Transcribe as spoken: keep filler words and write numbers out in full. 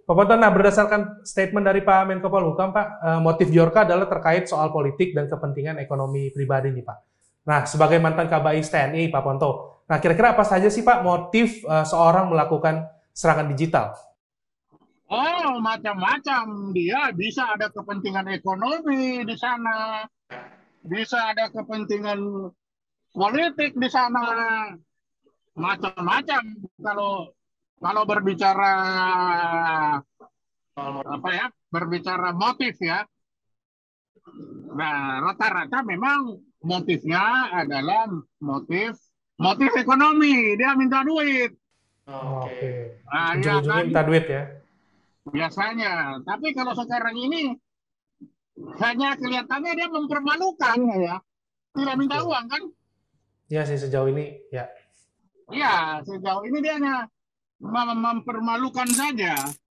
Pak Ponto, nah berdasarkan statement dari Pak Menko Polhukam, Pak, eh, motif Bjorka adalah terkait soal politik dan kepentingan ekonomi pribadi nih, Pak. Nah, sebagai mantan Kabais T N I, Pak Ponto, nah kira-kira apa saja sih Pak motif eh, seorang melakukan serangan digital? Oh, macam-macam. Dia bisa ada kepentingan ekonomi di sana, bisa ada kepentingan politik di sana, macam-macam. Kalau kalau berbicara apa ya, berbicara motif ya. Nah, rata-rata memang motifnya adalah motif motif ekonomi. Dia minta duit. Oke, Nah, ya ujung-ujungnya kan minta duit ya? biasanya. Tapi kalau sekarang ini hanya kelihatannya dia mempermalukan ya. Tidak minta Oke. uang kan? Ya sih sejauh ini, ya. Ya, sejauh ini dia hanya mem- mempermalukan saja.